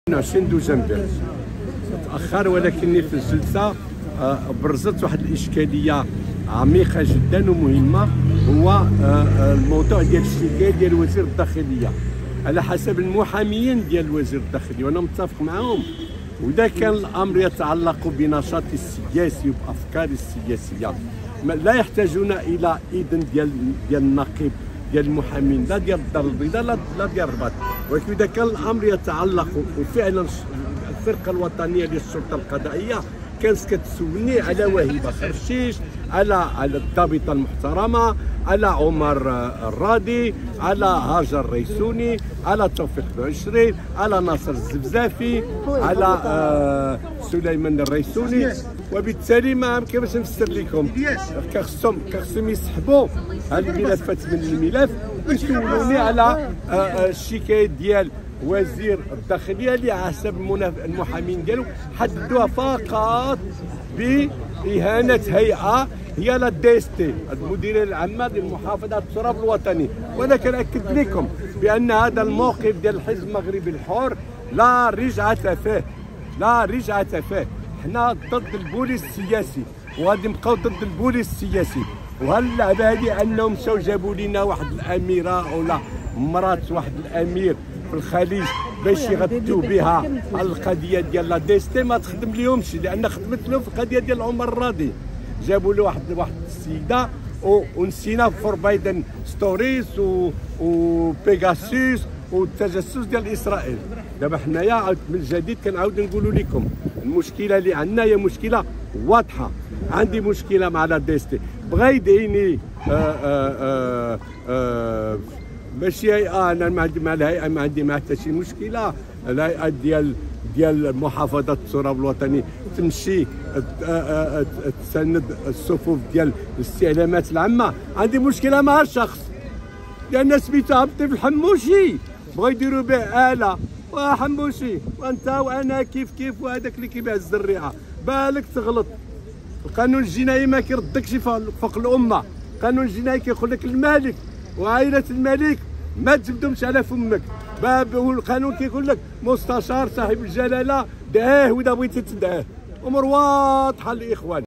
20 دجنبر تأخر، ولكني في الجلسة برزت واحد الإشكالية عميقة جدا ومهمة، هو الموضوع ديال الشكاية ديال وزير الداخلية على حسب المحاميين ديال وزير الداخلية، وأنا متفق معهم. وإذا كان الأمر يتعلق بنشاط السياسي وبأفكار السياسية لا يحتاجون إلى إذن ديال النقيب ديال المحامين، لا ديال الدار البيضاء لا ديال الرباط. ولكن إذا كان الأمر يتعلق وفعلا الفرقة الوطنية للشرطة القضائية كانت كتسولني على وهبة خرشيش، على الضابطة المحترمة، على عمر الرادي، على هاجر الريسوني، على توفيق بعشرين، على ناصر الزبزافي، على سليمان الريسوني. وبالتالي ما كيفاش نفسر لكم، كخصهم يسحبوا هذه الملفات من الملف ويسولوني على الشكاية ديال وزير الداخلية اللي حسب المحامين ديالو حددوها فقط بإهانة هيئة هي لا دي اس تي، المديرية العامة لمحافظة التراب الوطني. وأنا كنأكد لكم بأن هذا الموقف ديال الحزب المغربي الحر لا رجعة فيه، لا رجعة فيه. حنا ضد البوليس السياسي وغادي نبقاو ضد البوليس السياسي. وهل اللعبة هذه أنهم مشاو جابوا لنا واحد الأميرة ولا مرات واحد الأمير في الخليج باش يغطوا بها القضيه ديال لا دي اس تي، ما تخدم لهمش، لان خدمت لهم في القضيه ديال عمر الراضي. جابوا له واحد السيده ونسينا فوربايدن ستوريز وبيغاسوس والتجسس ديال اسرائيل. دابا حنايا من جديد كنعاود نقول لكم المشكله اللي عندنا هي مشكله واضحه. عندي مشكله مع لا دي اس تي، بغا يدعيني ماشي هيئة، أنا ما عندي مع الهيئة، ما عندي معها حتى شي مشكلة. الهيئة ديال محافظة التراب الوطني تمشي تسند الصفوف ديال الاستعلامات العامة. عندي مشكلة مع الشخص لأن سميتو عبد الحموشي، بغاو يديروا به آلة وحموشي، وأنت وأنا كيف وهذاك اللي كيبيع الزريعة. بالك تغلط. القانون الجنائي ما كيردكش فوق الأمة، القانون الجنائي كيقول لك الملك وعائلة الملك ما تجبدهمش على فمك. والقانون كيقول لك مستشار صاحب الجلاله دعاه واذا بغيتي تدعاه. امور واضحه الاخوان.